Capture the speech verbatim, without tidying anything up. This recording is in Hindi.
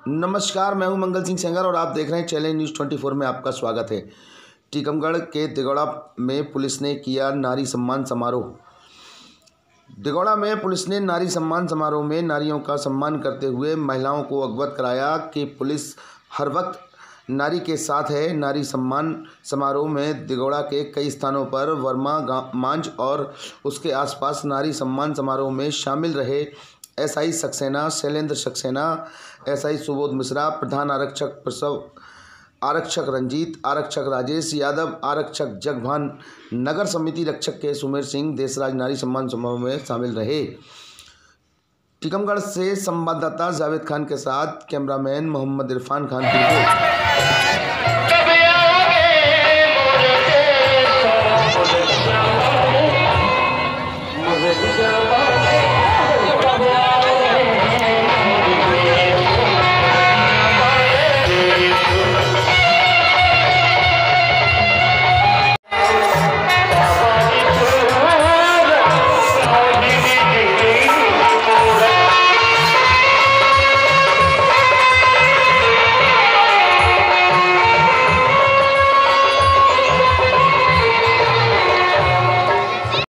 नमस्कार, मैं हूं मंगल सिंह सेंगर और आप देख रहे हैं चैलेंज न्यूज़ चौबीस में आपका स्वागत है। टीकमगढ़ के दिगौड़ा में पुलिस ने किया नारी सम्मान समारोह। दिगौड़ा में पुलिस ने नारी सम्मान समारोह में नारियों का सम्मान करते हुए महिलाओं को अवगत कराया कि पुलिस हर वक्त नारी के साथ है। नारी सम्मान समारोह में दिगौड़ा के कई स्थानों पर वर्मा मांझ और उसके आसपास नारी सम्मान समारोह में शामिल रहे एसआई सक्सेना शैलेंद्र सक्सेना, एसआई सुबोध मिश्रा, प्रधान आरक्षक प्रसव, आरक्षक रंजीत, आरक्षक राजेश यादव, आरक्षक जगभान, नगर समिति रक्षक के सुमेर सिंह देशराज नारी सम्मान समारोह में शामिल रहे। टीकमगढ़ से संवाददाता जावेद खान के साथ कैमरामैन मोहम्मद इरफान खान की रिपोर्ट।